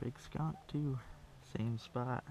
big skunk too. Same spot.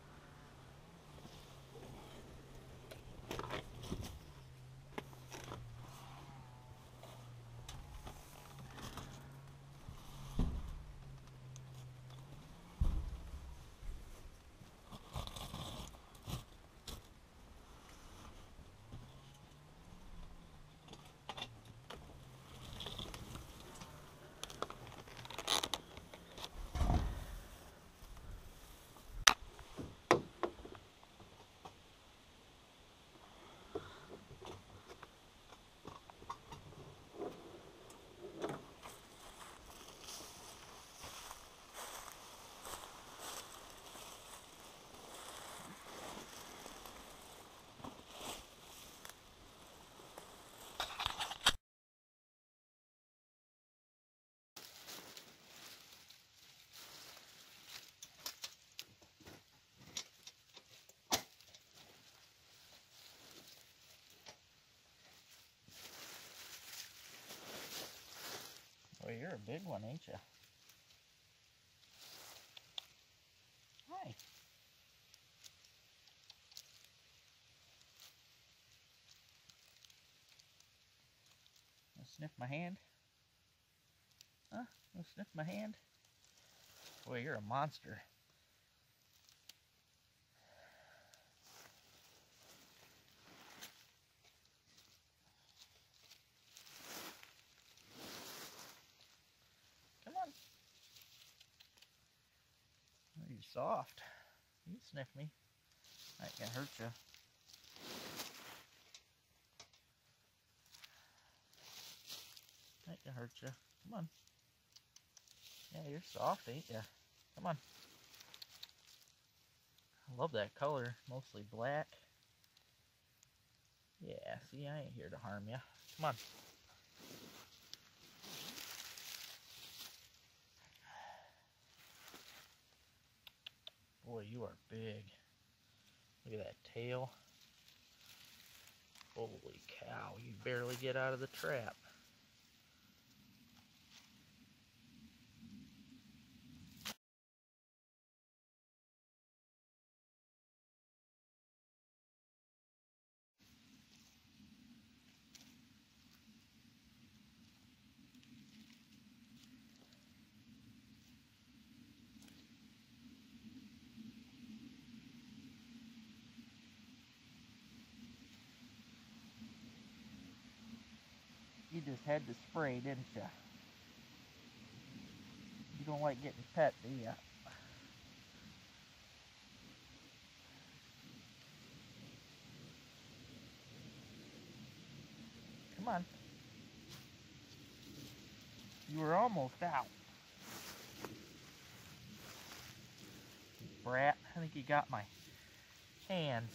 Well, you're a big one, ain't you? Hi. Sniff my hand? Huh? Sniff my hand? Boy, you're a monster. Come on. Oh, you're soft. You can sniff me. I ain't gonna hurt you. I ain't gonna hurt you. Come on. Yeah, you're soft, ain't ya? Come on. I love that color. Mostly black. Yeah, see, I ain't here to harm you. Come on. Boy, you are big. Look at that tail. Holy cow, you barely get out of the trap. You just had to spray, didn't you? You don't like getting pet, do you? Come on. You were almost out. Brat, I think you got my hands.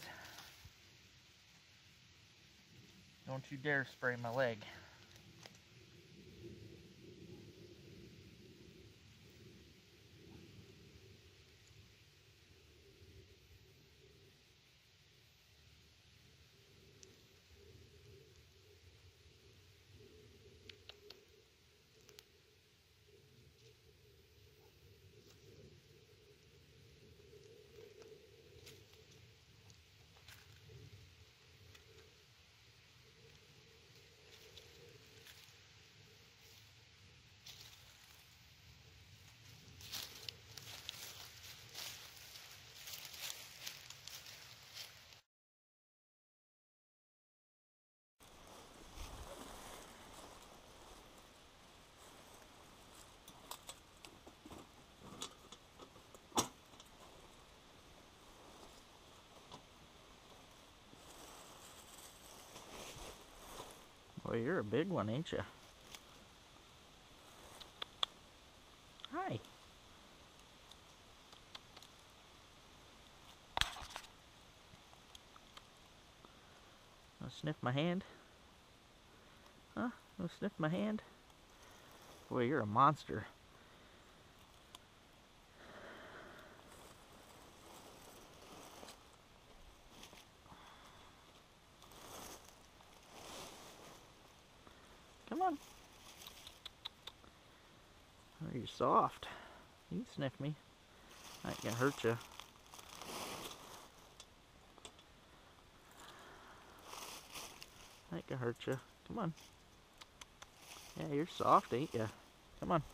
Don't you dare spray my leg. Well, you're a big one, ain't you? Hi. Sniff my hand? Huh? Sniff my hand? Boy, you're a monster. Come on. Oh, you're soft. You can sniff me. That can hurt you. That can hurt you. Come on. Yeah, you're soft, ain't you? Come on.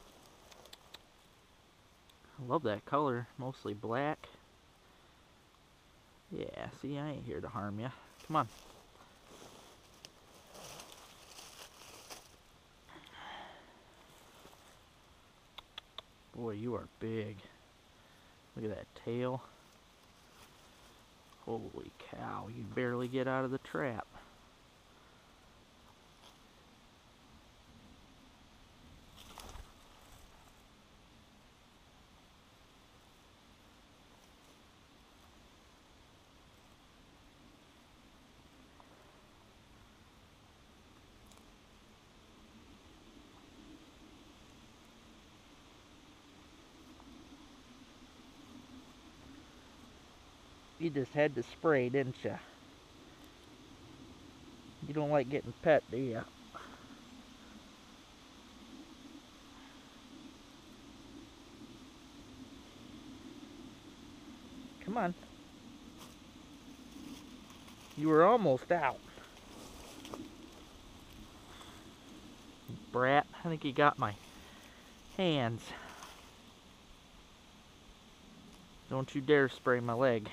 I love that color. Mostly black. Yeah, see, I ain't here to harm you. Come on. Boy, you are big. Look at that tail. Holy cow, you barely get out of the trap. You just had to spray, didn't you? You don't like getting pet, do you? Come on. You were almost out. Brat, I think you got my hands. Don't you dare spray my leg.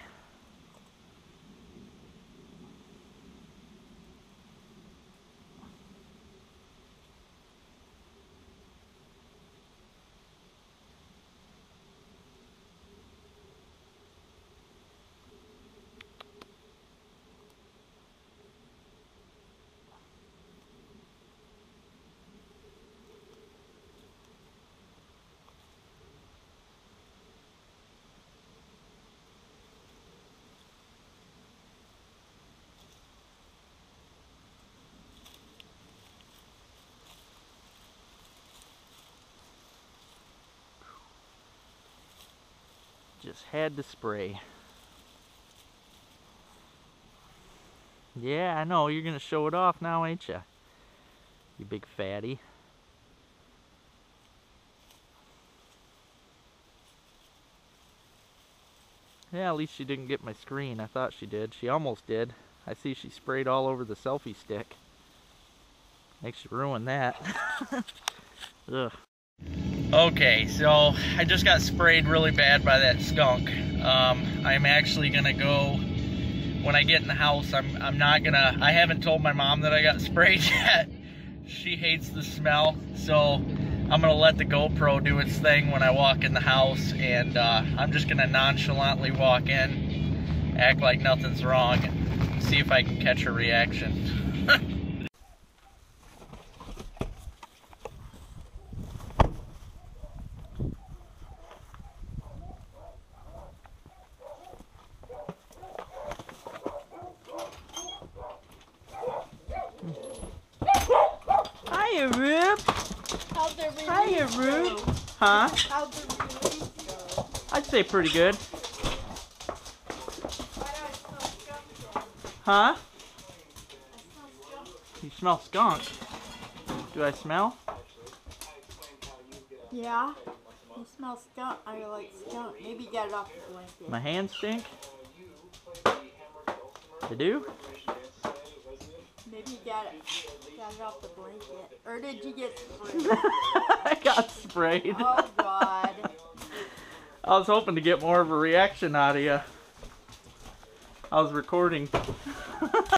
Just had to spray. Yeah, I know. You're gonna show it off now, ain't you? You big fatty. Yeah, at least she didn't get my screen. I thought she did. She almost did. I see she sprayed all over the selfie stick. Makes you ruin that. Ugh. Okay, so I just got sprayed really bad by that skunk. I'm actually gonna go, when I get in the house, I'm not gonna, I haven't told my mom that I got sprayed yet. She hates the smell, so I'm gonna let the GoPro do its thing when I walk in the house, and I'm just gonna nonchalantly walk in, act like nothing's wrong, and see if I can catch a reaction. Hiya, Rube. How'd the release Hiya, Rube. go? Huh? How'd the release go? I'd say pretty good. Huh? You smell skunk. Do I smell? Yeah. You smell skunk. I like skunk. Maybe get it off the blanket. My hands stink? They do? Maybe get it off the blanket. Or did you get sprayed? I got sprayed. Oh, God. I was hoping to get more of a reaction out of you. I was recording.